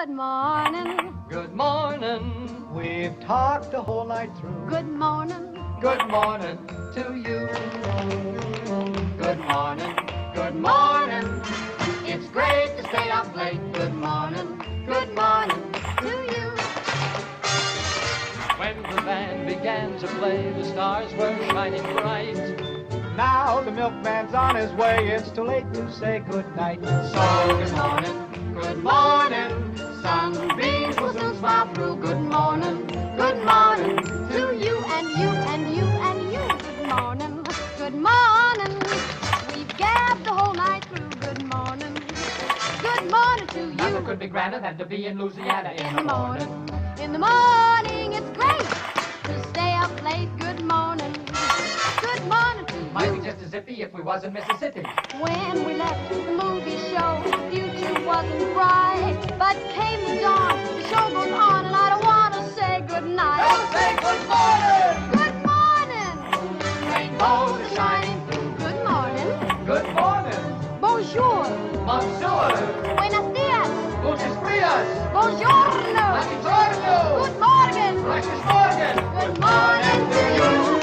Good morning. Good morning. We've talked the whole night through. Good morning. Good morning to you. Good morning. Good morning. It's great to stay up late. Good morning. Good morning to you. When the band began to play, the stars were shining bright. Now the milkman's on his way. It's too late to say goodnight. So good morning. Good morning. Sunbeams will soon smile through. Good morning. Good morning To you and you and you and you. Good morning. Good morning. We've gabbed the whole night through. Good morning. Good morning to you. Nothing could be grander than to be in Louisiana in the morning. In the morning, it's great to stay up late. Good morning. Good morning to you. Might be just as zippy if we was in Mississippi. When we left the movie show, the future wasn't bright. But came the dawn, the show goes on, and I don't want to say goodnight. Don't say good morning. Good morning. Rainbows are shining through. Good morning. Good morning. Bonjour. Monsieur. Buenos dias. Muchas frias. Buongiorno. Buongiorno. Good morning. Gleiches Morgen. Good morning to you.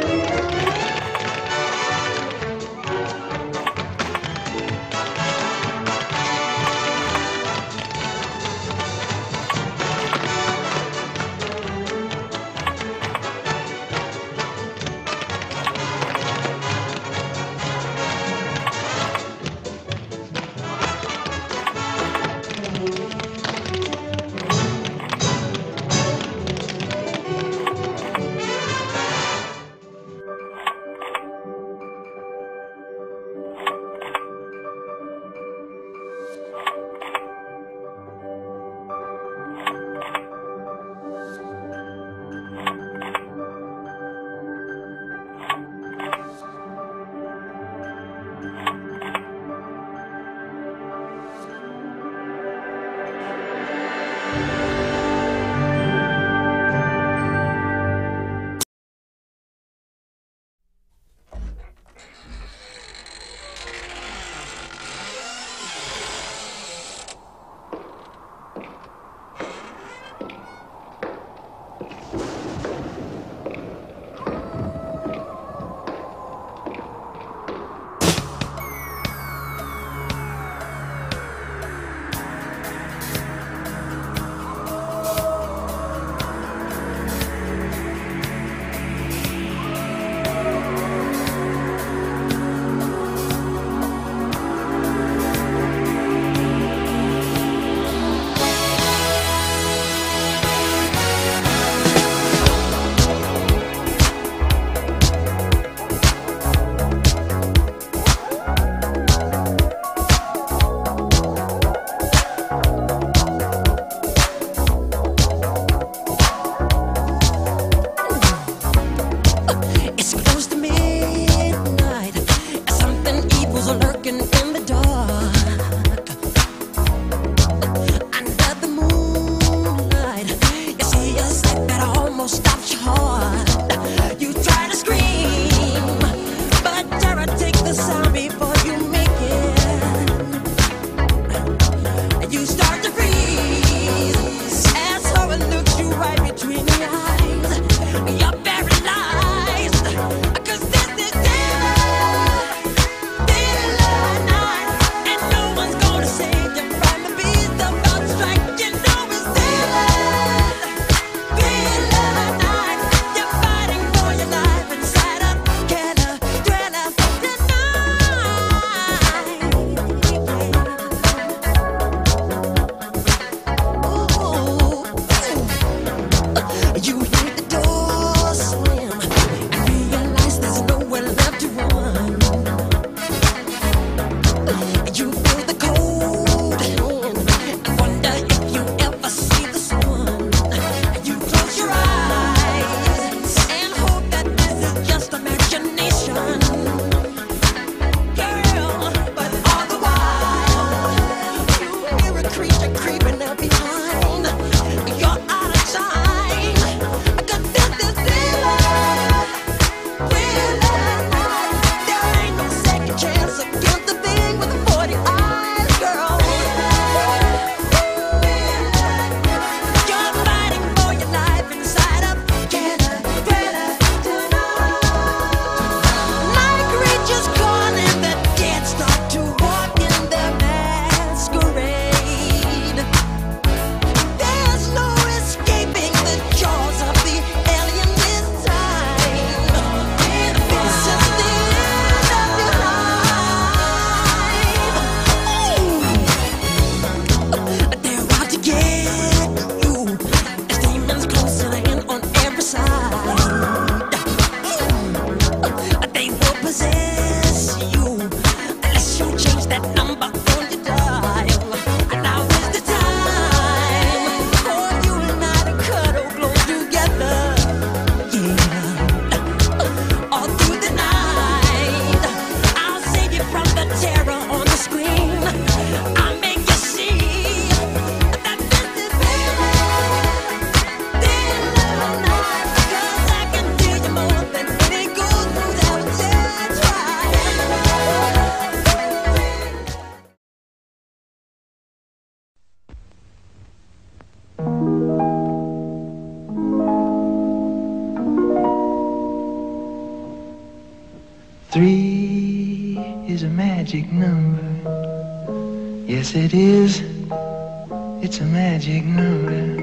magic number. Yes, it is. It's a magic number.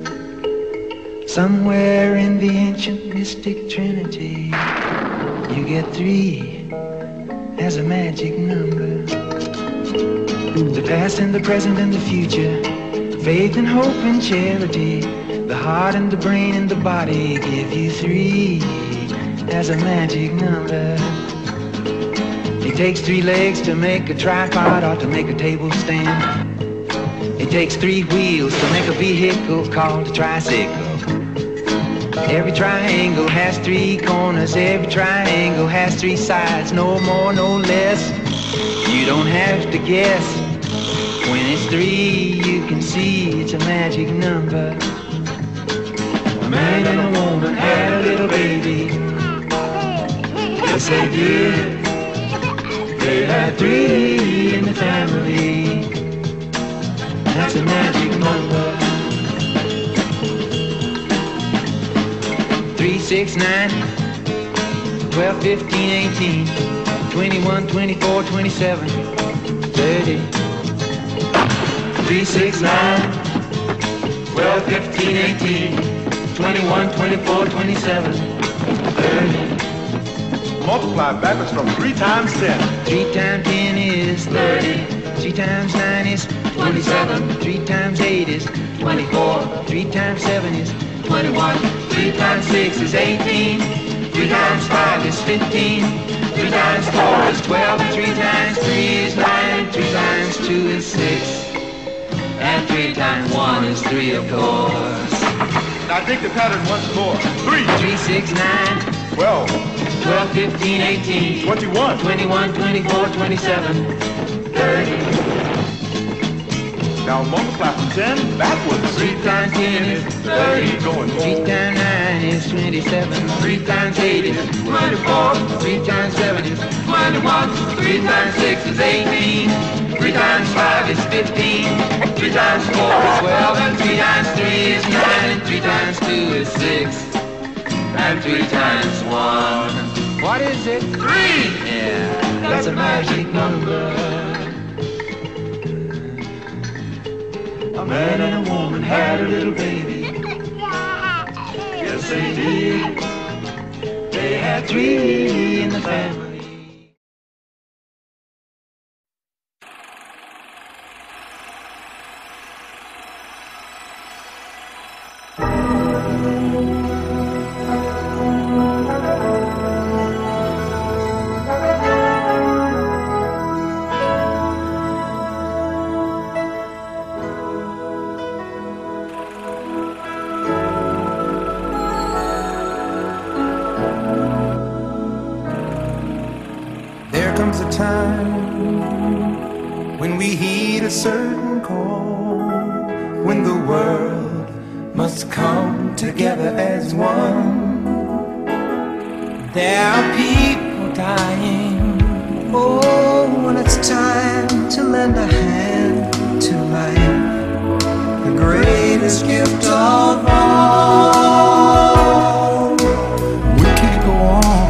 Somewhere in the ancient mystic trinity, you get 3 as a magic number. The past and the present and the future, faith and hope and charity, the heart and the brain and the body give you 3 as a magic number. It takes 3 legs to make a tripod or to make a table stand. It takes 3 wheels to make a vehicle called a tricycle. Every triangle has 3 corners, every triangle has 3 sides, no more, no less. You don't have to guess. When it's 3, you can see it's a magic number. A man and a woman had a little baby. Yes, they did. They had 3 in the family. That's a magic number. 3, 6, 9, 12, 15, 18, 21, 24, 27, 30. 3, 6, 9, 12, 15, 18, 21, 24, 27, 30. Multiply backwards from 3 times 10. 3 times 10 is 30. 3 times 9 is 27. 3 times 8 is 24. 3 times 7 is 21. 3 times 6 is 18. 3 times 5 is 15. 3 times 4 is 12. And 3 times 3 is 9. And 3 times 2 is 6. And 3 times 1 is 3, of course. Now take the pattern once more. 3, 3, 6, 9, 12, 12, 15, 18, 21, 21, 24, 27, 30. Now multiply from 10 backwards. 3 times 10 is 30. Going 3 times 9 is 27. 3 times 8 is 24. 3 times 7 is 21. 3 times 6 is 18. 3 times 5 is 15. 3 times 4 is 12. And 3 times 3 is 9. And 3 times 2 is 6. And 3 times 1. What is it? 3! Yeah, that's a magic number. A man and a woman had a little baby. Yes, they did. They had 3 in the family. There comes a time when we heed a certain call, when the world must come together as one. There are people dying. Oh, when it's time to lend a hand to life, the greatest gift of all. We can't go on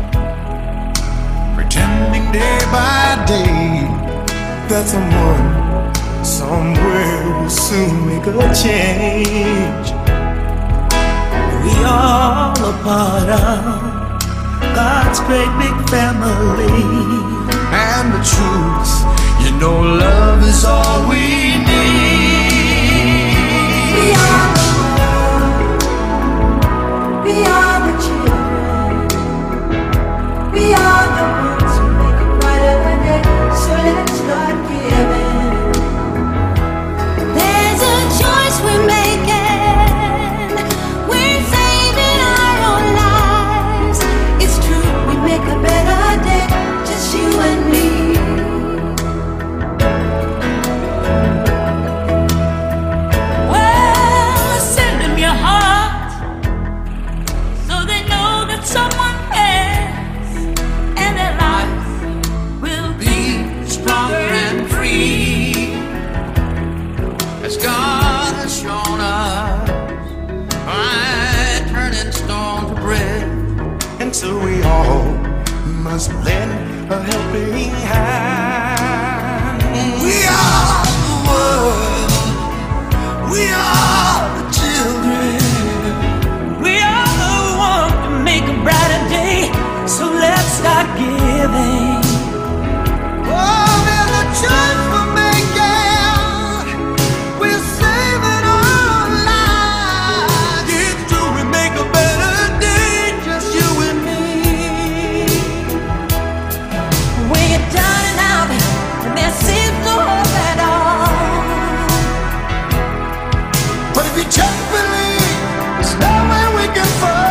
pretending day by day that someone somewhere will soon make a change. We all a part of God's great big family, and the truth, you know, love is all we need. We are the world, we are the children, we are the ones who make a brighter day, so let's start giving. There's a choice we're making, we're saving our own lives. It's true, we make a better day, just you and me. Well, send them your heart so they know that someone cares, and their lives will be stronger and free, As God has shown us by turning stone to bread. And so we all must lend a helping hand. We are the world. We are the children. We are the one to make a brighter day. So let's start giving. Oh, there's a choice we're making. We're saving our lives. It's true, we make a better day, just you and me. When you're down and out, and there seems no hope at all. But if you just believe, there's nowhere we can fall.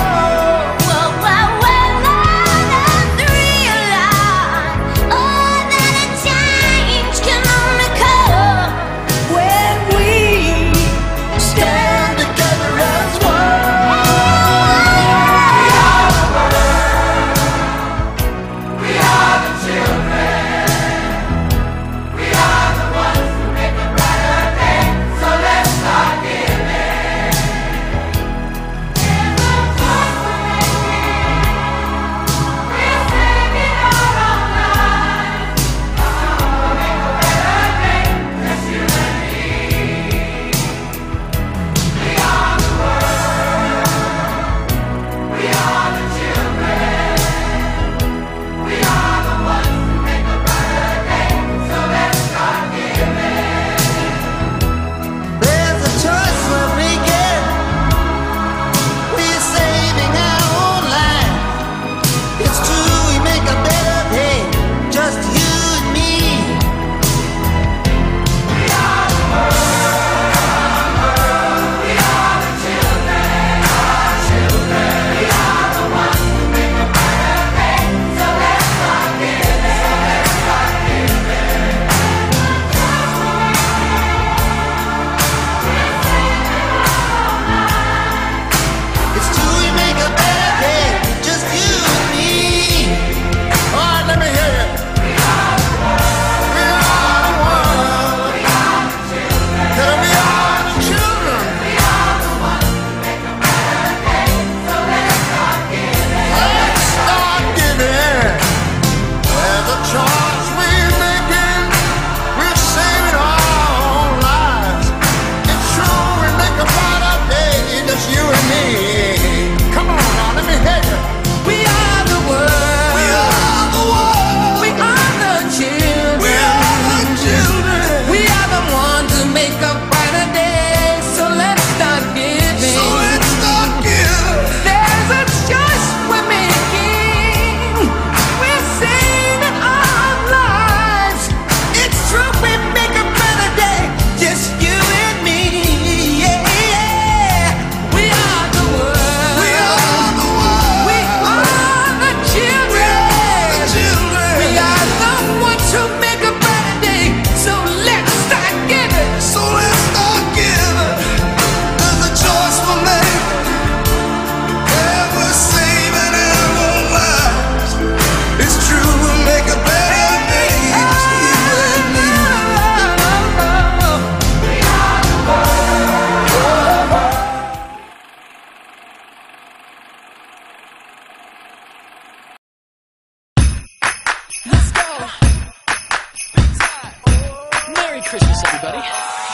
Christmas, everybody.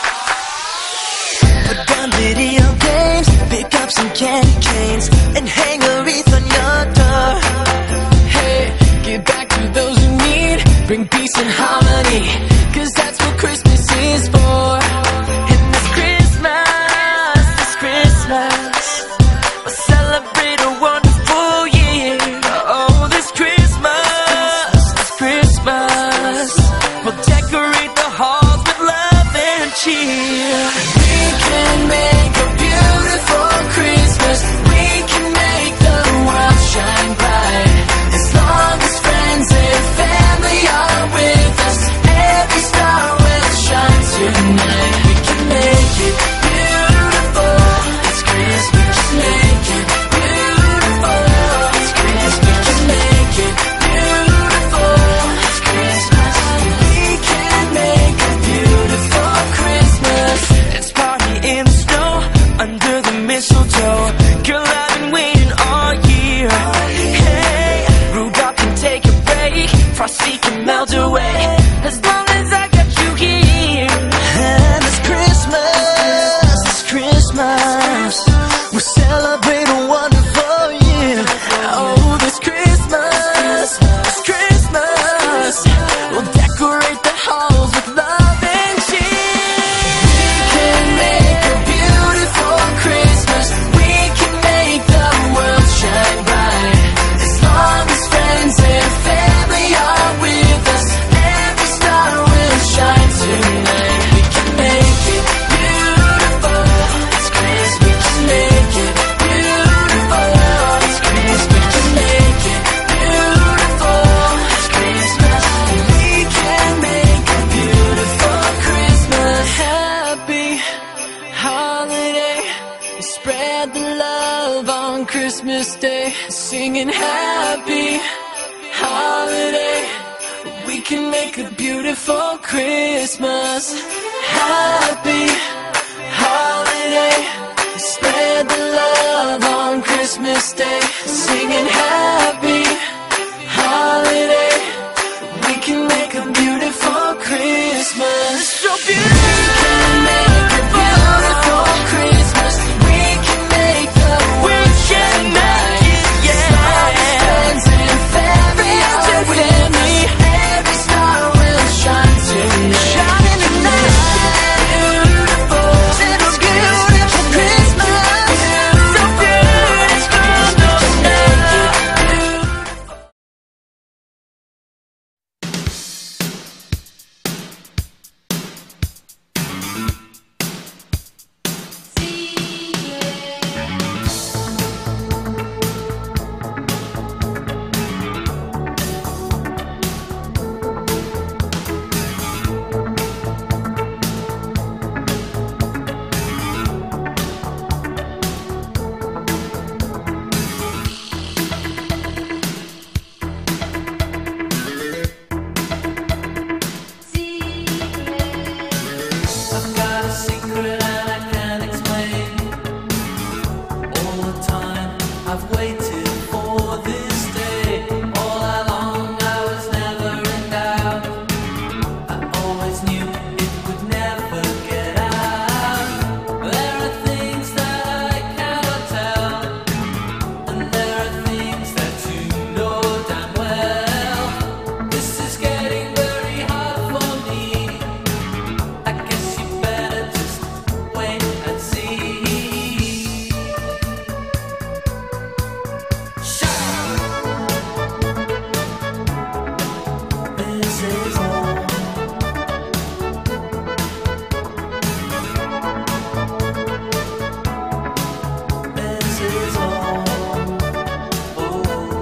Put down video games, pick up some candy canes, and hang a wreath on your door. Hey, give back to those who need, bring peace and harmony, 'cause that's what Christmas is for. And this Christmas, we'll celebrate a wonderful year. Oh, this Christmas, we'll decorate the halls with love and cheer. We can make a beautiful Christmas. We can make the world shine bright. As long as friends and family are with us, every star will shine tonight. We can make it beautiful. It's Christmas. Make it beautiful. It's Christmas. We can make it beautiful. It's Christmas. We can make a beautiful Christmas. Christmas Day, singing happy holiday. We can make a beautiful Christmas. Happy holiday. Spread the love on Christmas Day, singing happy holiday. We can make a beautiful Christmas. So beautiful. We can make a beautiful Christmas. We can make the world shine bright. As long as friends and family are with us, every star will shine tonight. Shining tonight. Beautiful. It's beautiful Christmas. So beautiful. Just make it beautiful. I've got a secret and I can't explain. All the time I've waited for this day. All along I was never in doubt. I always knew it would never get out. There are things that I cannot tell, and there are things that you know damn well. This is getting very hard for me. I guess you better just wait and see. Shut up. This is all. This is all. Oh.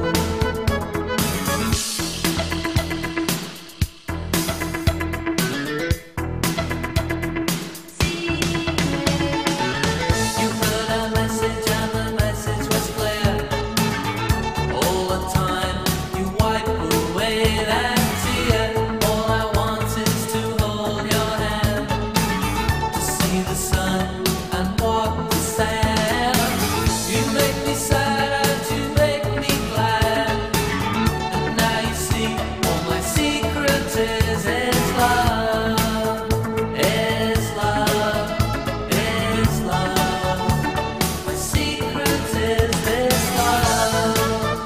You heard a message and the message was clear. All the time you wipe away that tear. All I want is to hold your hand, to see the sun and walk the sand. You make me sad and you make me glad. And now you see all my secret is love. Is love. Is love. My secret is this love.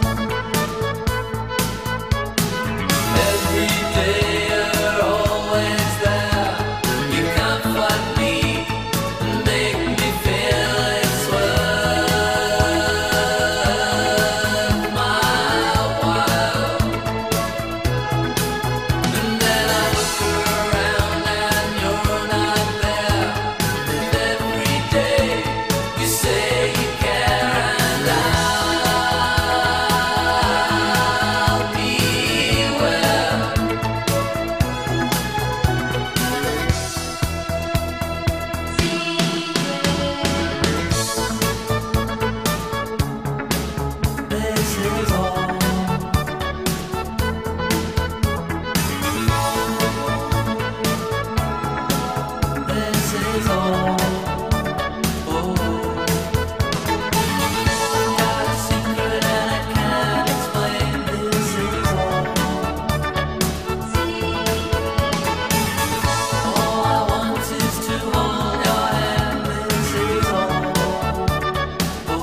Every day you're always there. You comfort me and make me feel it's worth my while. And then I look around and you're not there. And every day you say you care, and I'll be well. This is all. This is all. Oh. Got a secret and I can't explain. This is all. All I want is to hold your hand. This is all. Oh.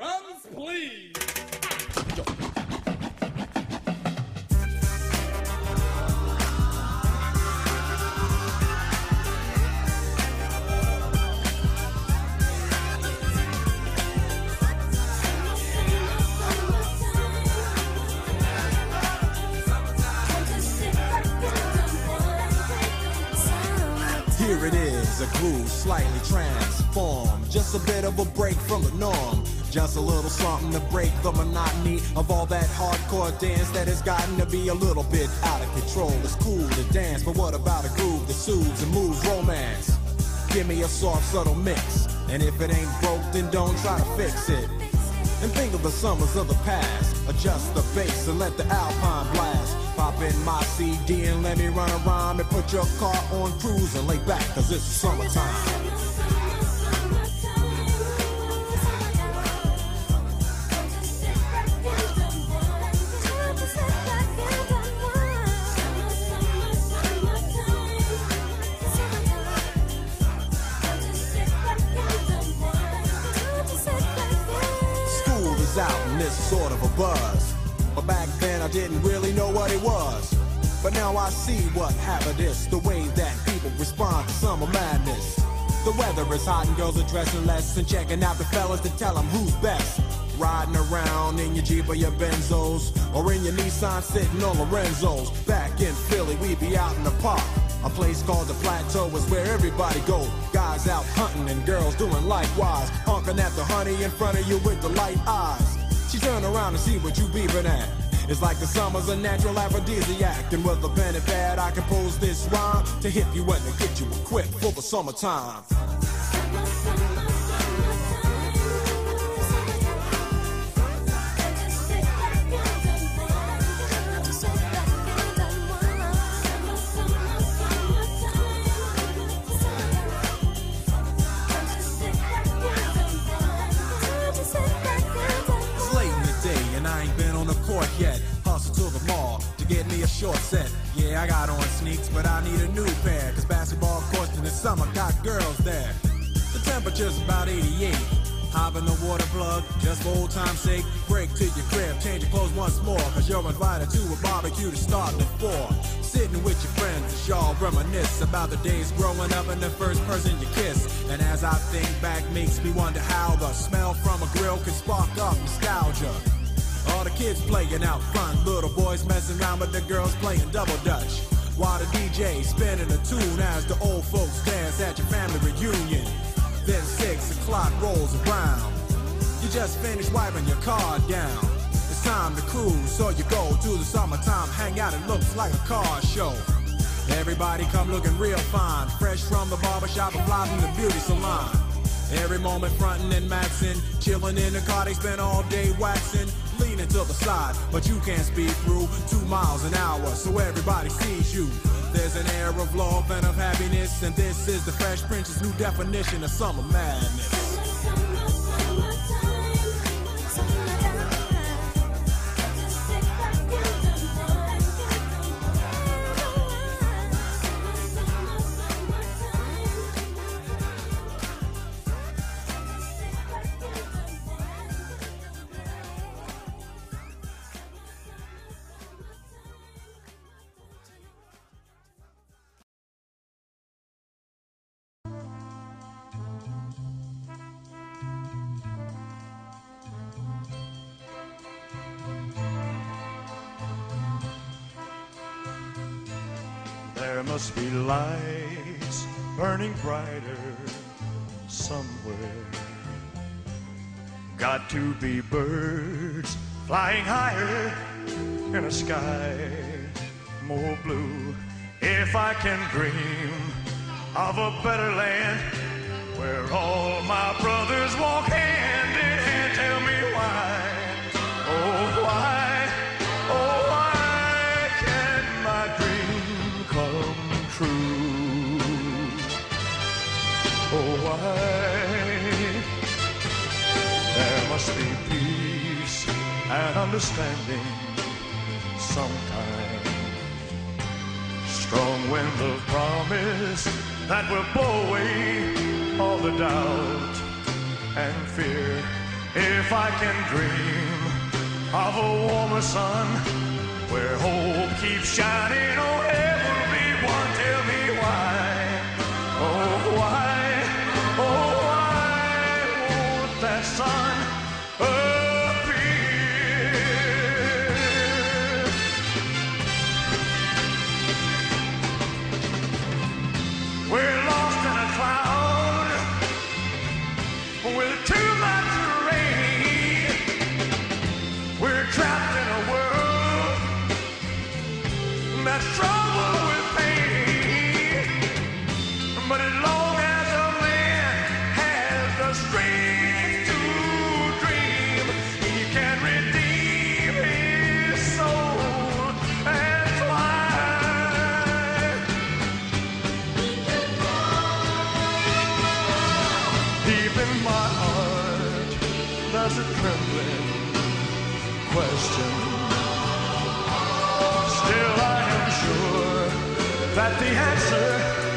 Drums, please. Here it is, a groove slightly transformed. Just a bit of a break from the norm. Just a little something to break the monotony of all that hardcore dance that has gotten to be a little bit out of control. It's cool to dance, but what about a groove that soothes and moves romance? Give me a soft, subtle mix, and if it ain't broke, then don't try to fix it. And think of the summers of the past. Adjust the bass and let the alpine blast. Pop in my CD and let me run a rhyme and put your car on cruise and lay back, cause it's summertime. Out in this sort of a buzz, but back then I didn't really know what it was. But now I see what happened is the way that people respond to summer madness. The weather is hot and girls are dressing less and checking out the fellas to tell them who's best. Riding around in your Jeep or your Benzos, or in your Nissan sitting on Lorenzo's. Back in Philly we be out in the park. A place called the Plateau is where everybody go. Guys out hunting and girls doing likewise. Honking at the honey in front of you with the light eyes. She turn around and see what you beeping at. It's like the summer's a natural aphrodisiac. And with a pen and pad I compose this rhyme to hit you and to get you equipped for the summertime. Yet, hustle to the mall to get me a short set. Yeah, I got on sneaks, but I need a new pair, cause basketball courts in the summer got girls there. The temperature's about 88. Hop in the water plug, just for old time's sake. Break to your crib, change your clothes once more, cause you're invited to a barbecue to start at 4. Sitting with your friends as y'all reminisce about the days growing up and the first person you kiss. And as I think back, makes me wonder how the smell from a grill can spark up nostalgia. All the kids playing out front, little boys messing around with the girls playing double dutch. While the DJ spinning a tune as the old folks dance at your family reunion. Then 6 o'clock rolls around. You just finished wiping your car down. It's time to cruise, so you go to the summertime hangout. It looks like a car show. Everybody come looking real fine, fresh from the barbershop and fly from the beauty salon. Every moment frontin' and maxin', chillin' in the car, they spend all day waxin'. Leaning to the side, but you can't speed through 2 miles an hour, so everybody sees you. There's an air of love and of happiness, and this is the Fresh Prince's new definition of summer madness. There must be lights burning brighter somewhere. Got to be birds flying higher in a sky more blue. If I can dream of a better land where all my brothers walk hand in hand, tell me why, oh why, oh why can't my dream come true? Oh why? There must be peace and understanding sometime. Strong wind of promise that will blow away all the doubt and fear. if I can dream of a warmer sun where hope keeps shining on everyone. Tell me why, oh why, oh why won't that sun appear? We're lost in a cloud with too much rain. We're trapped in a world that's troubled with pain. But as long as a man has the strength to dream, he can redeem his soul and fly. Deep in my heart, there's a trembling question. Still I am sure that the answer